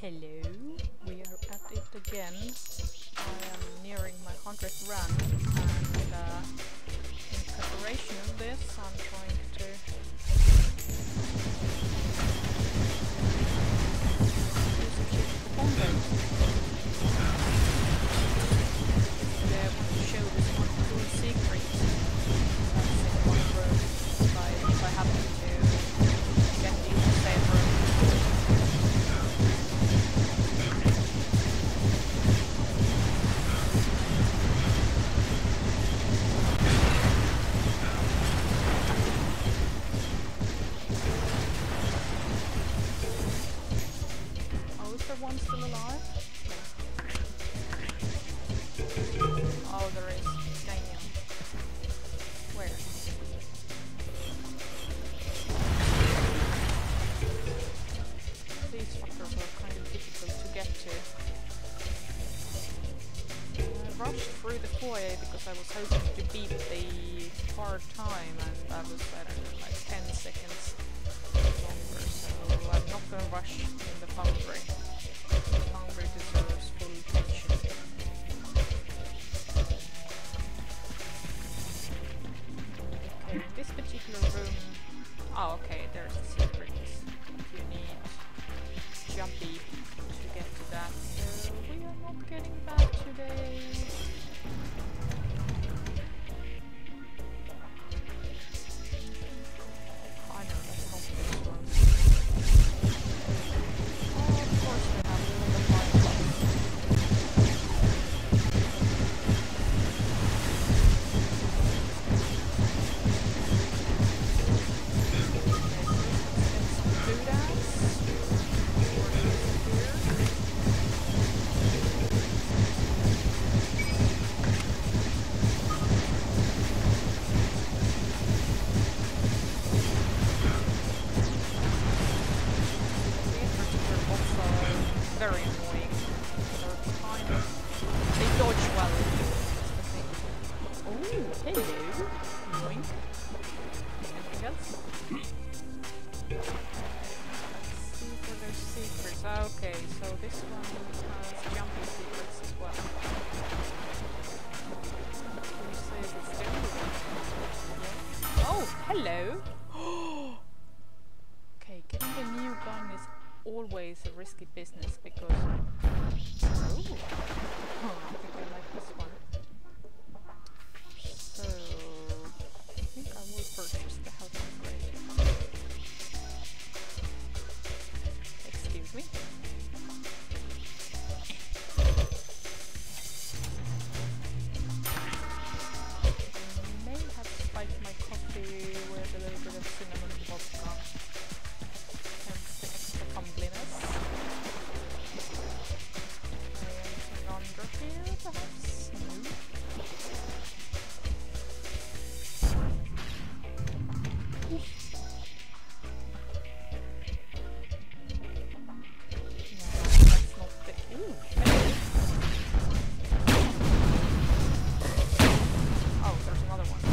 Hello, we are at it again. I am nearing my 100th run, and in preparation of this I'm trying to do some shit with the combat. Today I want to show this one cool secret that's in one room if I happen to get the same room. One still alive? Oh, there is. Damn. Where? These fuckers are kind of difficult to get to. I rushed through the foyer because I was hoping to beat the hard time, and I was, I don't know, like 10 seconds longer, so I'm not gonna rush in the foundry. Foundry deserves full attention. Okay, in this particular room... Oh, okay, there's a secret. You need Jumpy to get to that, so we are not getting that today. I know that's not this one. Oh, of course they have all the fireblocks. Okay, do that. Or disappear. Very annoying. They're kind of... they dodge well. Oh, hello. Yoink. Anything else? Let's see for their secrets. Okay, so this one has jumpy secrets as well. Can you say it's different? Oh, hello! Okay, getting a new gun is always a risky business because... Oh, I think I like this one. So... I think I will purchase the health upgrade. Excuse me. I may have spiked my coffee with a little bit of cinnamon vodka. Hence the extra humbliness. Anything under here, perhaps? No. That's not the... Ooh, hello. Oh, there's another one.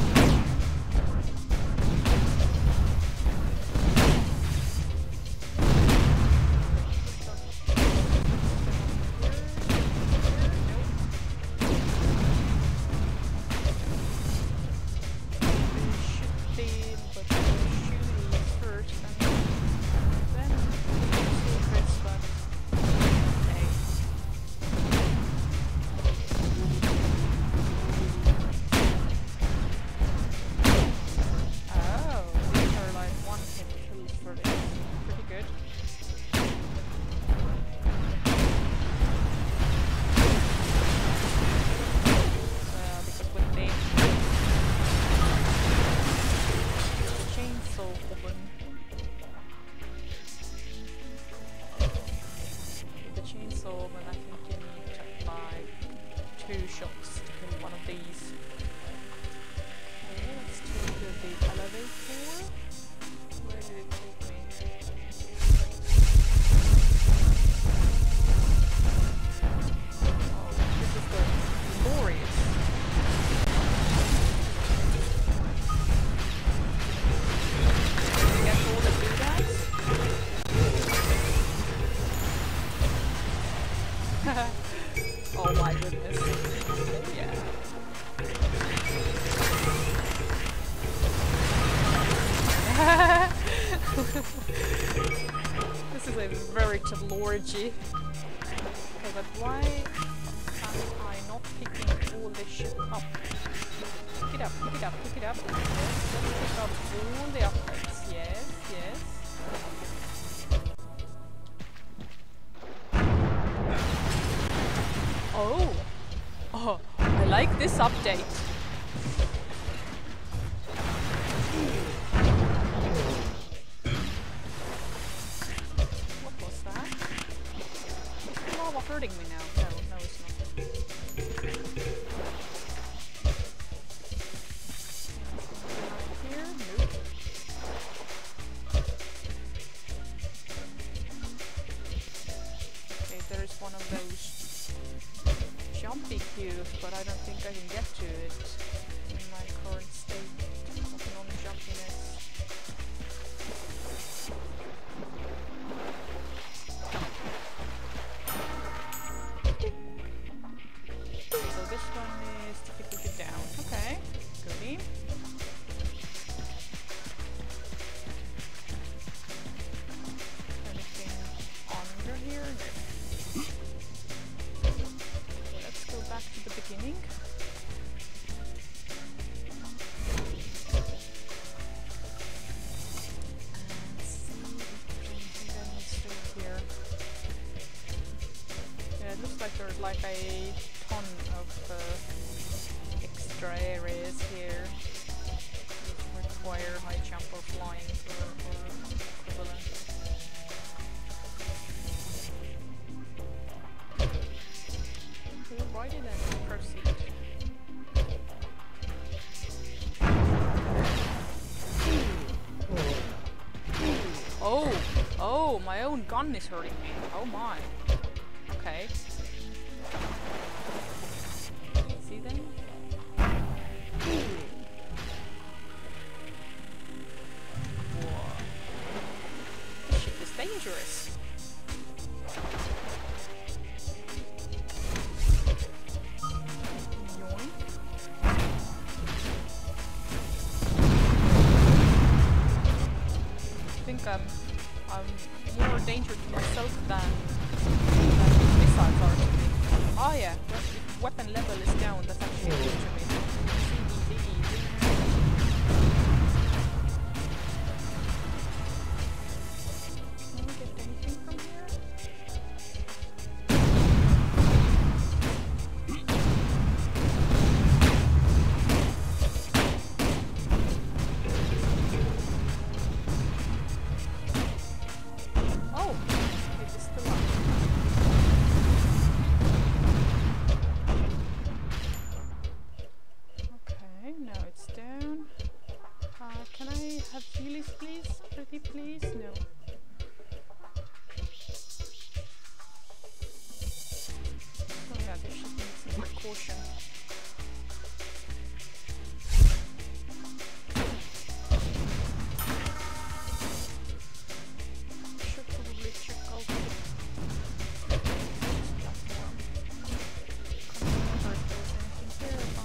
Oh my goodness. Oh yeah. This is a veritable orgy. Okay, but why am I not picking all this shit up? Pick it up, pick it up, pick it up. Yes, let's pick up all the upgrades. Yes, yes. Oh! Oh, I like this update. What was that? Is the lava hurting me now? No, no it's not. Here? Nope. Okay, there is one of those jumpy cubes, but I don't think I can get to it in my current state of non-jumpiness. So this one is to push it down. Okay, goodie. Anything under here? No. Let's go back to the beginning. And see if anything that needs to be here. Yeah, it looks like there's like a ton of extra areas here which require high jump or flying or equivalent. Why did I proceed? Oh! Oh, my own gun is hurting me. Oh my. Okay. See then? Whoa. This shit is dangerous. I'm more danger to myself than missiles are to me. Oh yeah, if weapon level is down, that's actually good to me. Can we get anything from here? Please? No. Oh yeah, this should need some more caution. Should probably check out the platform. Can't remember if there's anything here about.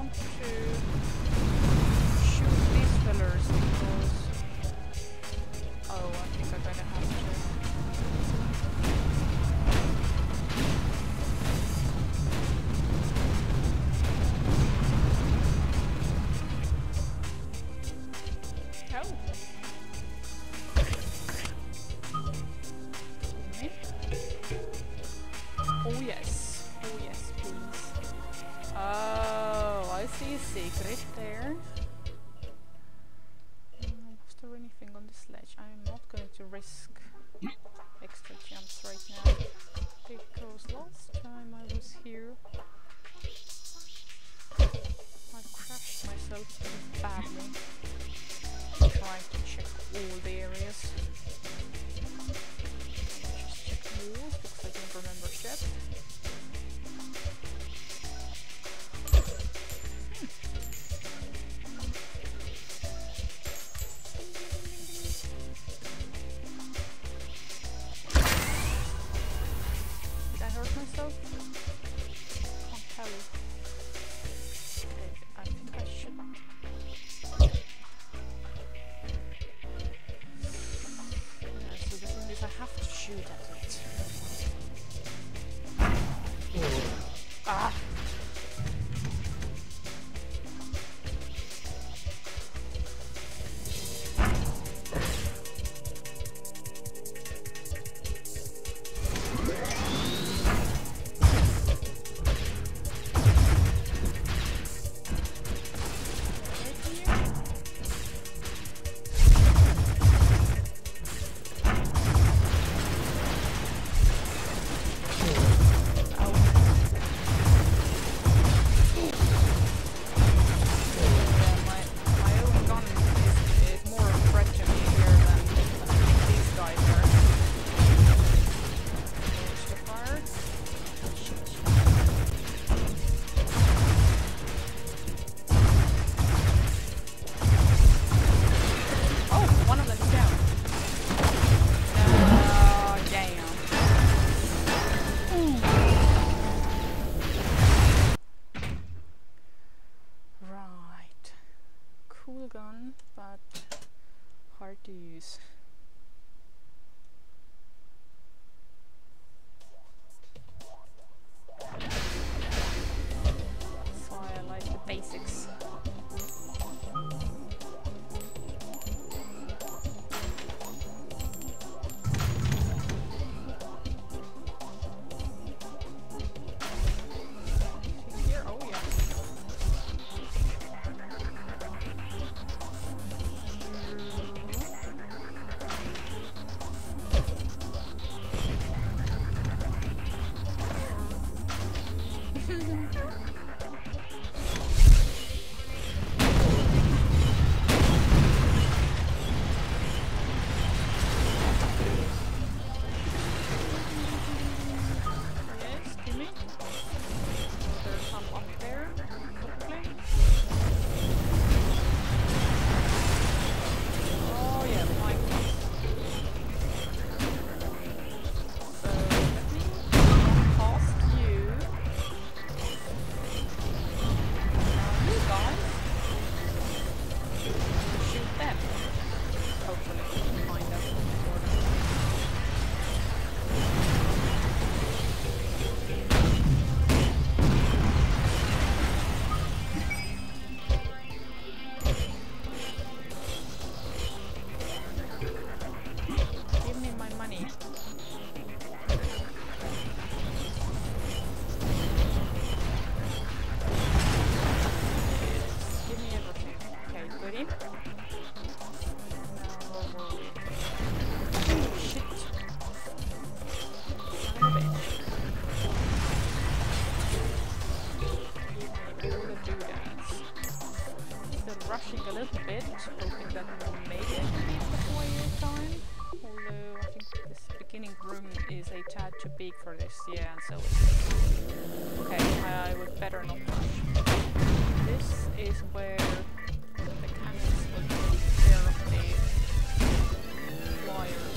want to shoot these fellers because... Oh, I think I'm gonna have to... Oh yes. Oh yes, please. Oh, I see a secret there. Was there anything on this ledge? I'm not going to risk extra jumps right now. Because last time I was here, I crashed myself pretty badly trying to check all the areas. Just check the walls because I don't remember shit. Did I hurt myself? Can't tell. Okay, I think I should. Yeah, so the thing is I have to shoot at it. Ah! Gun, but hard to use. So I like the basics. Here, oh yeah. Rushing a little bit, hoping that maybe I can beat before your time. Although I think this beginning room is a tad too big for this, yeah, and so it's... Okay, I would better not rush. This is where the cannons will take care of the flyers.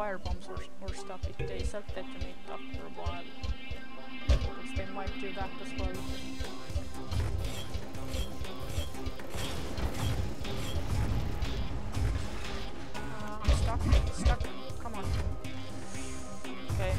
fire bombs or stuff if they self-detonate after a while. Because they might do that as well. I'm stuck. Stuck. Come on. Okay.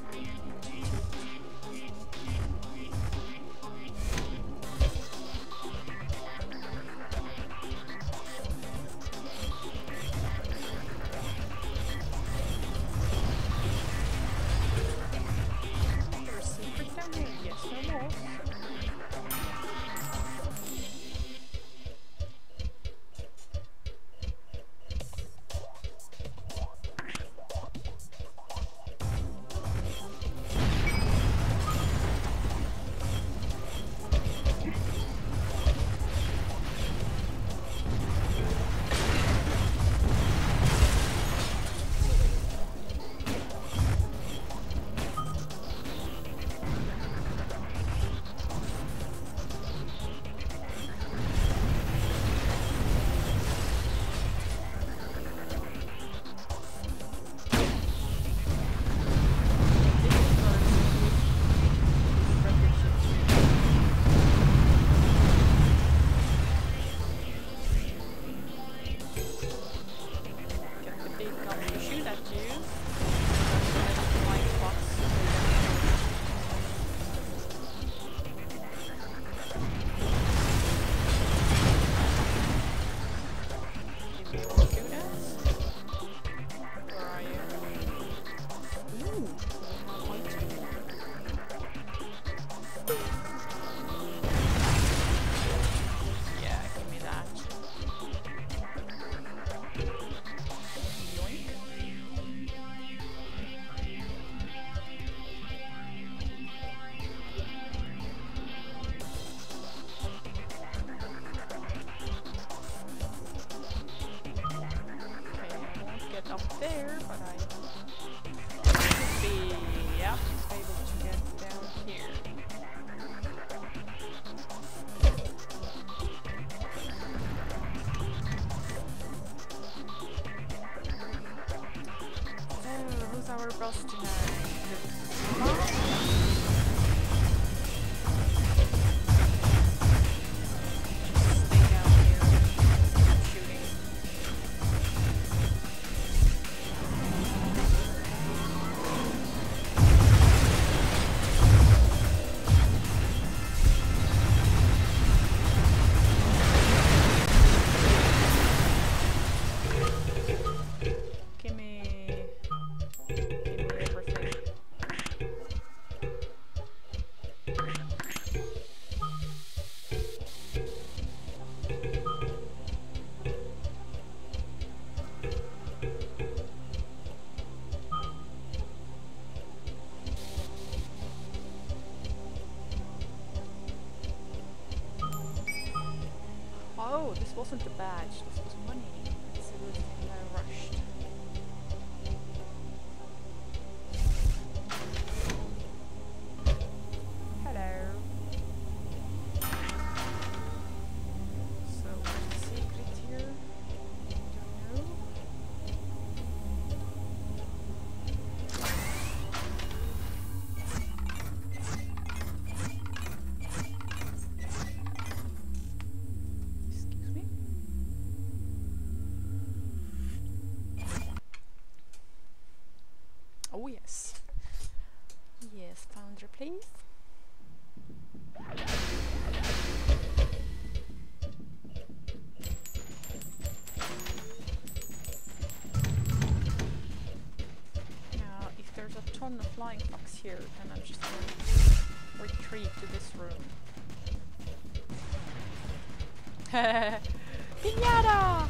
There, but I should be, yeah, able to get down here. Oh, who's our boss tonight? Mom? Oh, this wasn't a badge, this was money. It's a good thing I rushed. Hello. So, what's the secret here? Don't know. Oh yes. Yes, founder please. Now, if there's a ton of flying fox here, then I'm just gonna retreat to this room. Piñata!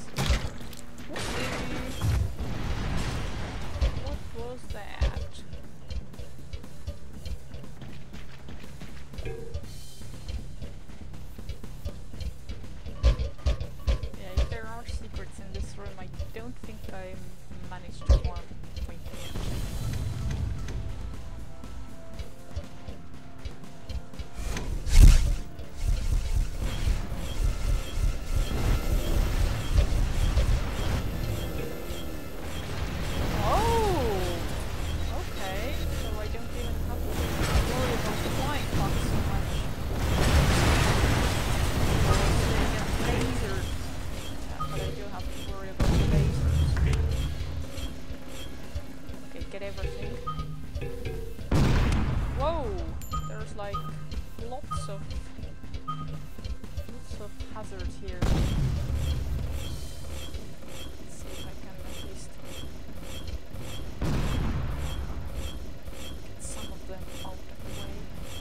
What was that? don't think I managed to farm point yet. Hazards here. Let's see if I can at least get some of them out of the way.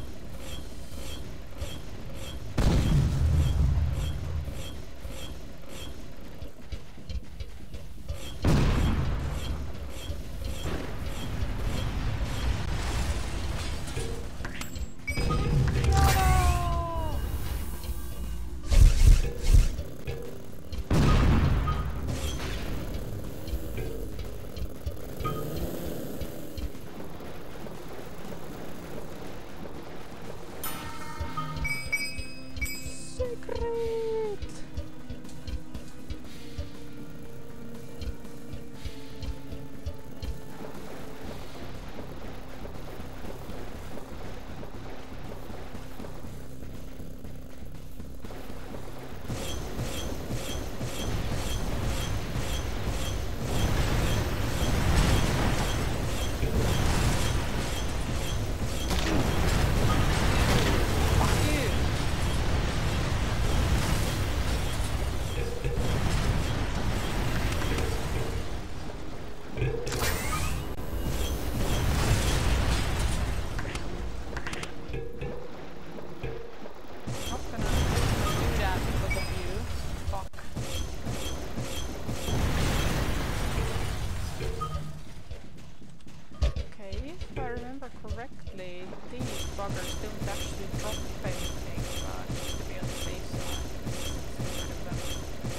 Correctly, these buggers don't actually drop anything, but just to be on the safe side, get rid of them.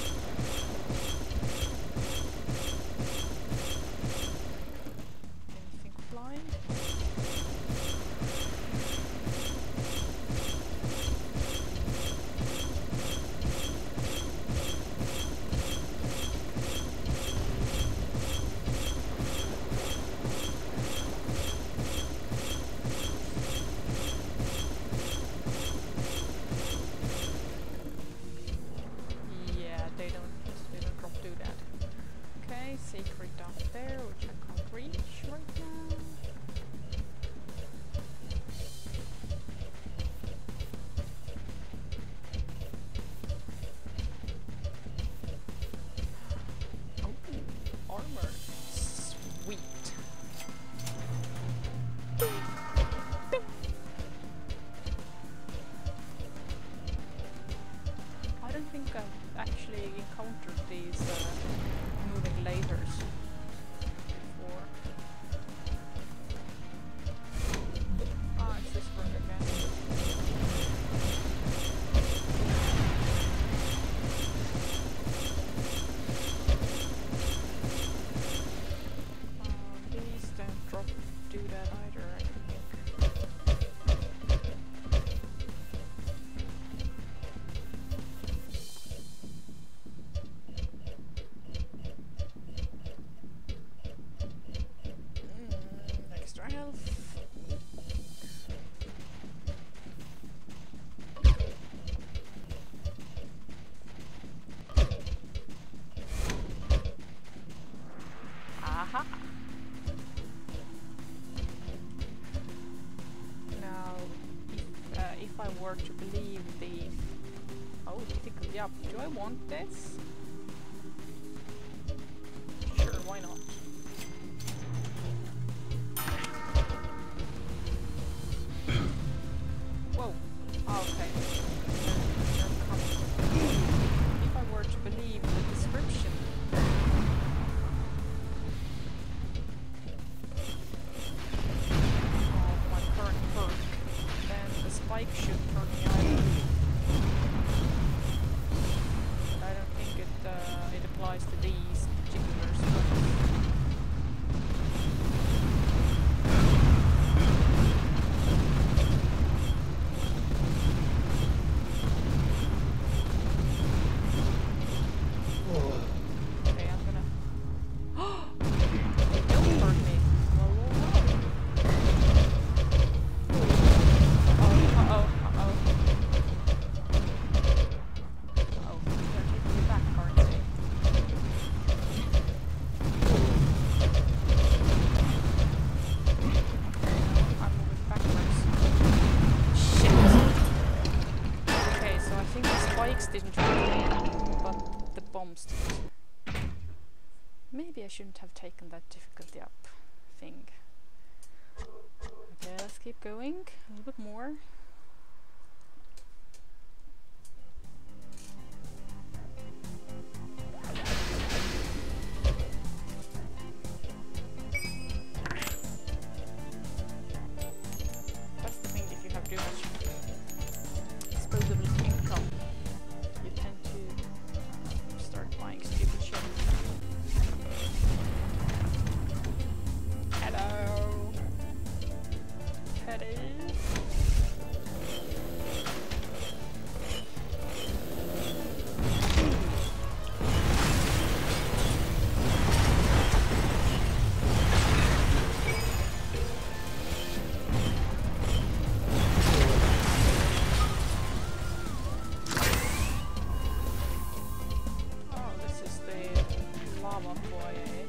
Anything flying? Secret down there, which I can't reach right now. Oh, armor. Sweet. I don't think I've actually encountered these moving lasers before. Ah, it's this room again. These don't do that either, I don't think. Extra health. Aha! Now, if I were to believe the... Oh, critical, yeah, do I want this? Sure, why not? Whoa. Oh, okay. If I were to believe the description of my current perk, then the spike should hurt me either. But I don't think it shouldn't have taken that difficulty up thing. Okay, let's keep going a little bit more. That's the thing, if you have too much disposable income, you tend to start buying stupid shit. Hello! Teddy! Oh, this is the lava foyer.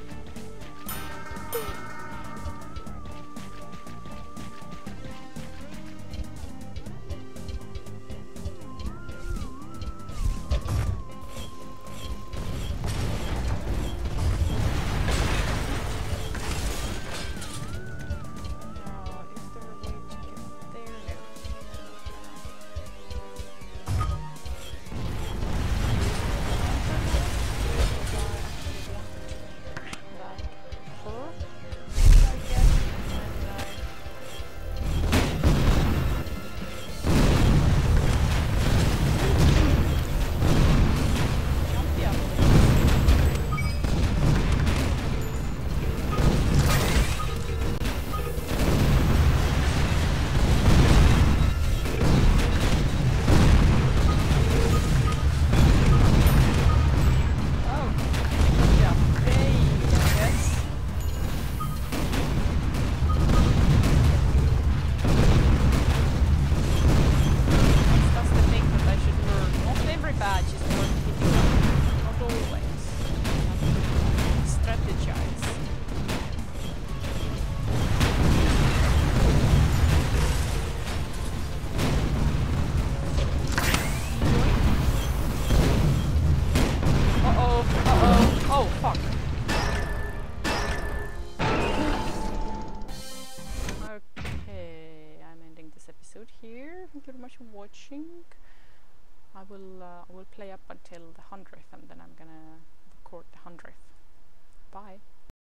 Here. Thank you very much for watching. I will play up until the 100th, and then I'm gonna record the 100th. Bye.